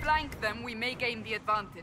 flank them, we may gain the advantage.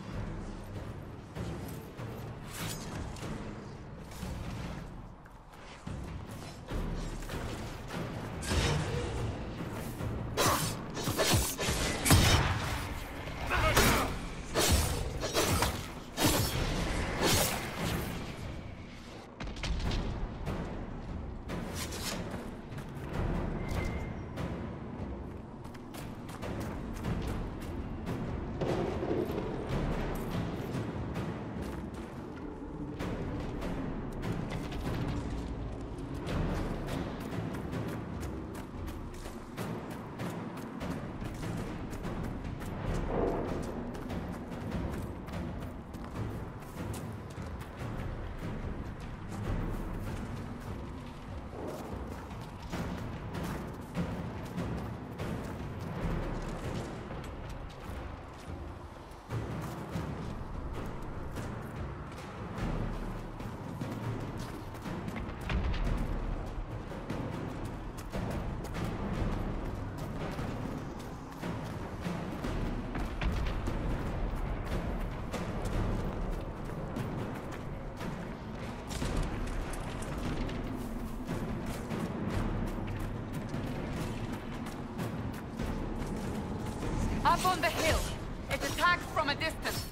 Up on the hill. It attacks from a distance.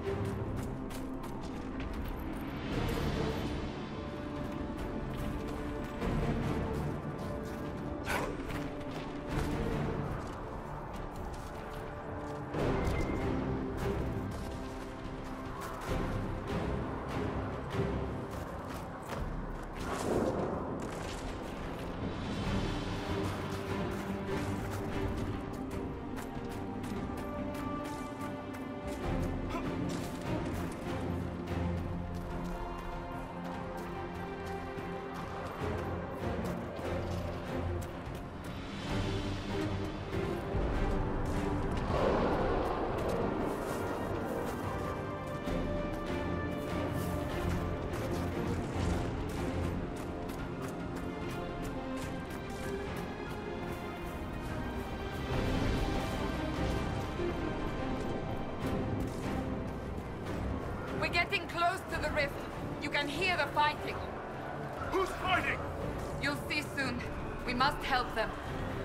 We're getting close to the rift. You can hear the fighting. Who's fighting? You'll see soon. We must help them.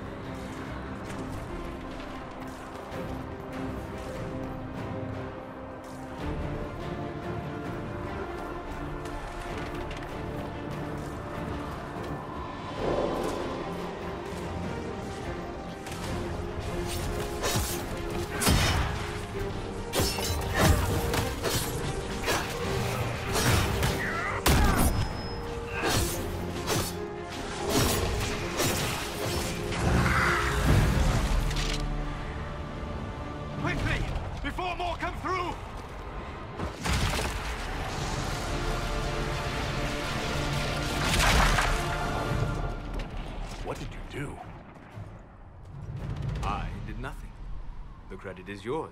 Before more come through! What did you do? I did nothing. The credit is yours.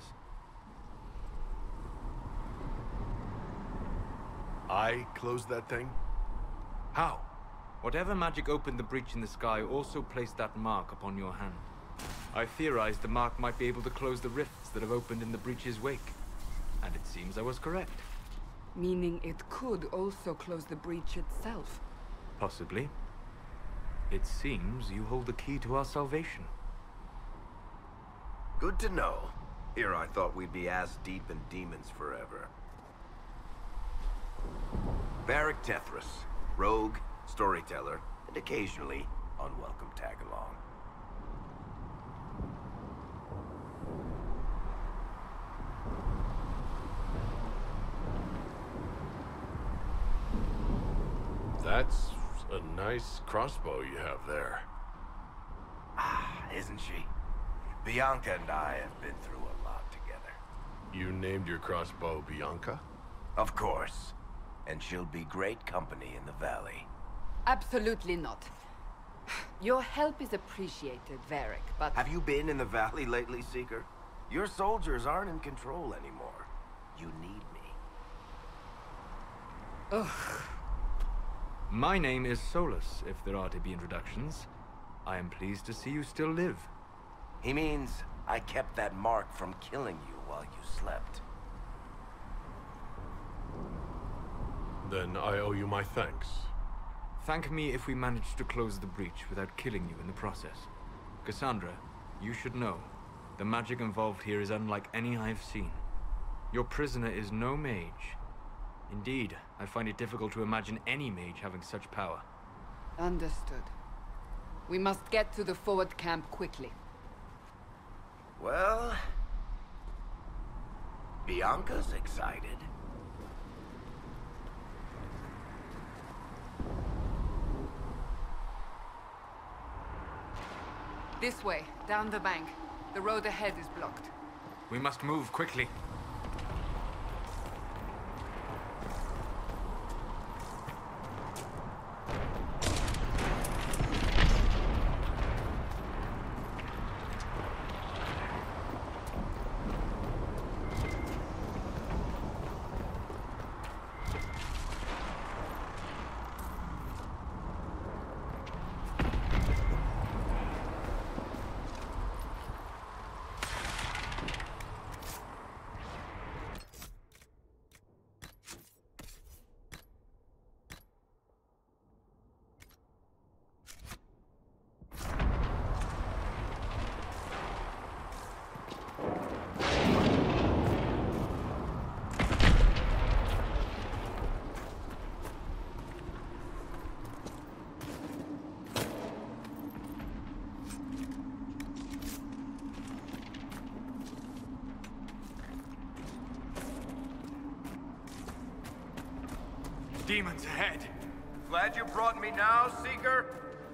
I closed that thing? How? Whatever magic opened the breach in the sky also placed that mark upon your hand. I theorized the mark might be able to close the rifts that have opened in the breach's wake. And it seems I was correct. Meaning it could also close the breach itself. Possibly. It seems you hold the key to our salvation. Good to know. Here I thought we'd be ass deep in demons forever. Varric Tethras, rogue, storyteller, and occasionally unwelcome tag-along. That's a nice crossbow you have there. Ah, isn't she? Bianca and I have been through a lot together. You named your crossbow Bianca? Of course. And she'll be great company in the valley. Absolutely not. Your help is appreciated, Varric, but... Have you been in the valley lately, Seeker? Your soldiers aren't in control anymore. You need me. Ugh. My name is Solus, if there are to be introductions. I am pleased to see you still live. He means I kept that mark from killing you while you slept. Then I owe you my thanks. Thank me if we manage to close the breach without killing you in the process. Cassandra, you should know, the magic involved here is unlike any I've seen. Your prisoner is no mage. Indeed, I find it difficult to imagine any mage having such power. Understood. We must get to the forward camp quickly. Well... Bianca's excited. This way, down the bank. The road ahead is blocked. We must move quickly. Demons ahead. Glad you brought me now, Seeker?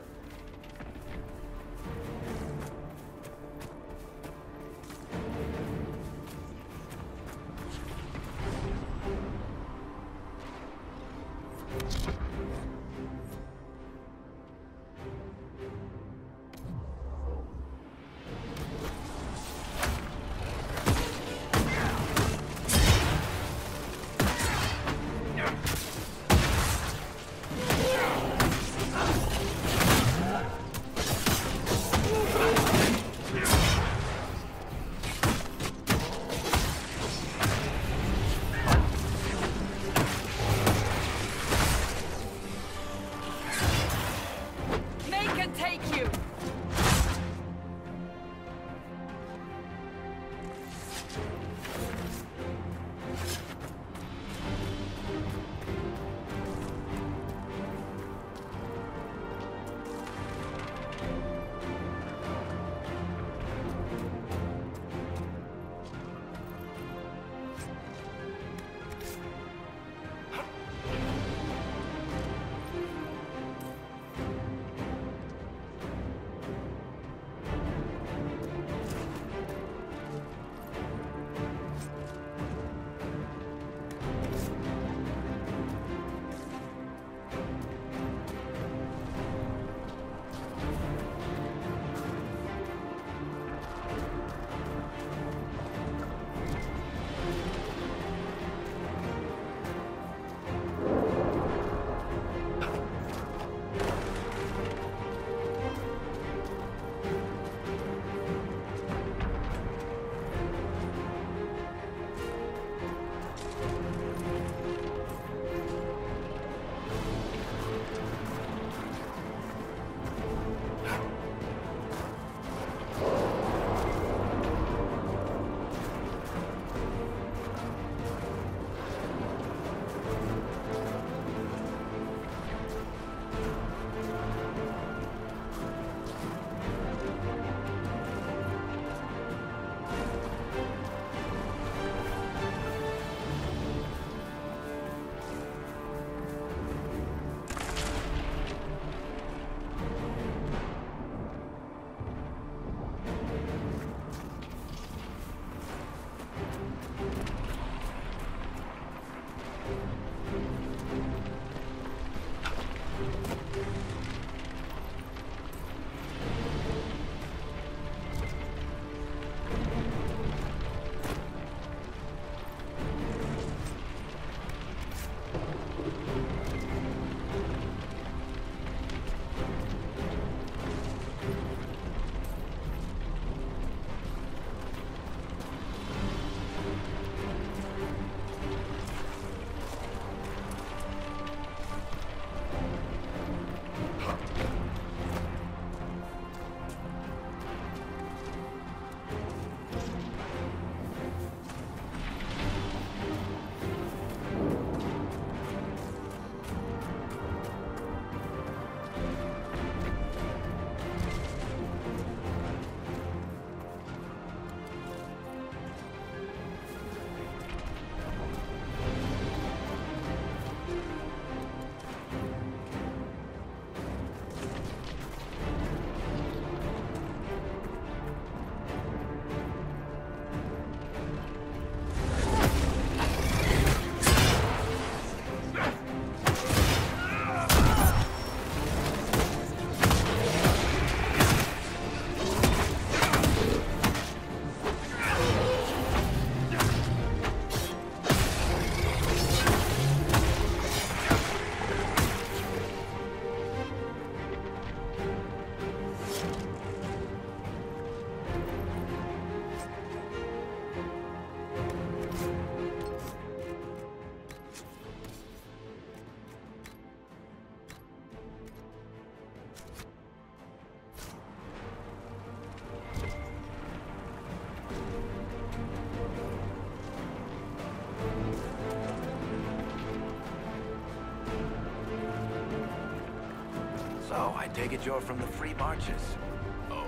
So, I take it you're from the Free Marches. Oh,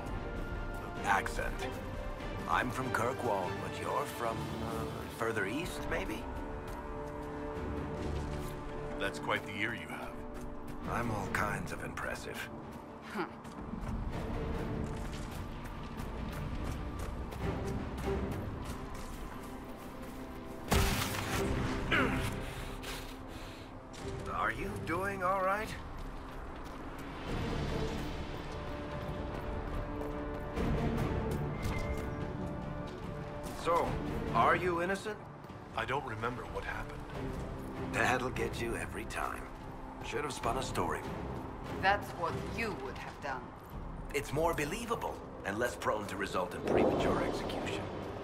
accent. I'm from Kirkwall, but you're from, further east, maybe? That's quite the year you have. I'm all kinds of impressive. Huh. Are you doing all right? So, are you innocent? I don't remember what happened. That'll get you every time. Should have spun a story. That's what you would have done. It's more believable and less prone to result in premature execution.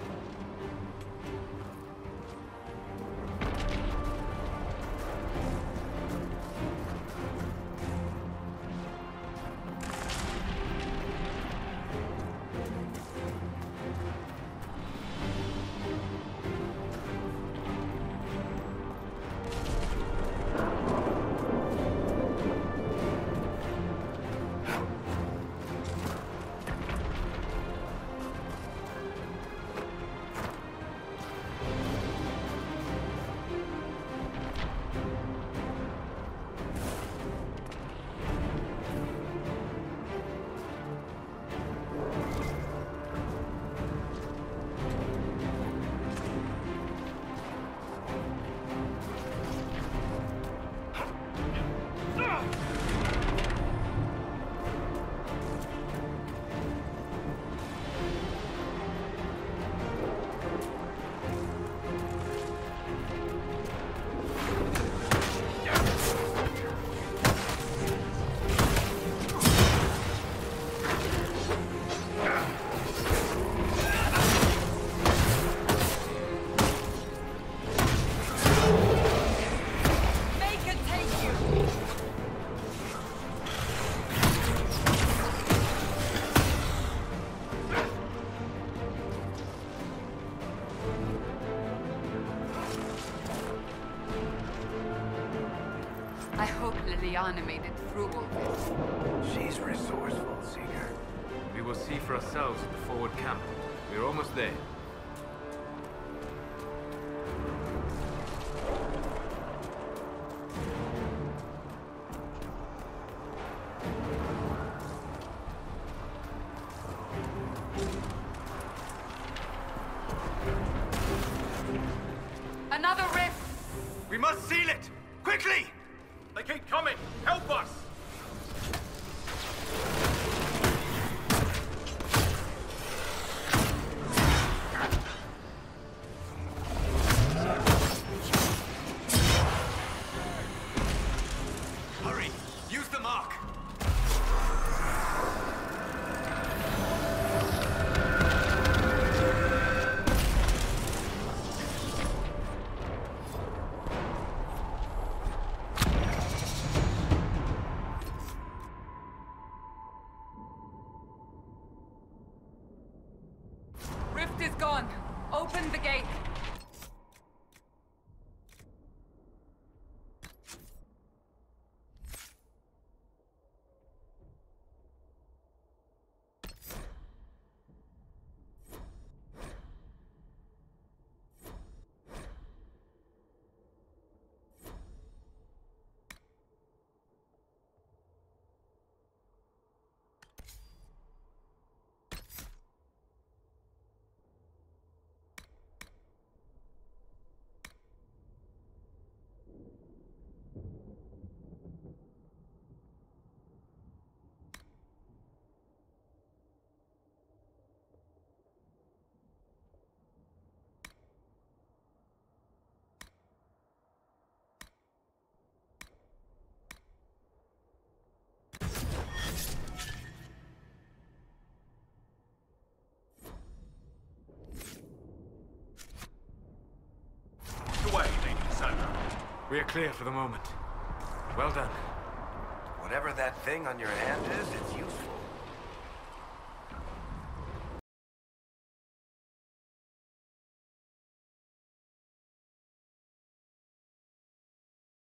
I hope Liliana made it through all this. She's resourceful, Seeker. We will see for ourselves at the forward camp. We're almost there. Another rift! We must seal it! Quickly! They keep coming! Help us! Hurry! Use the mark! Rift is gone. Open the gate. Away, Lady Cassandra. We are clear for the moment. Well done. Whatever that thing on your hand is, it's useful.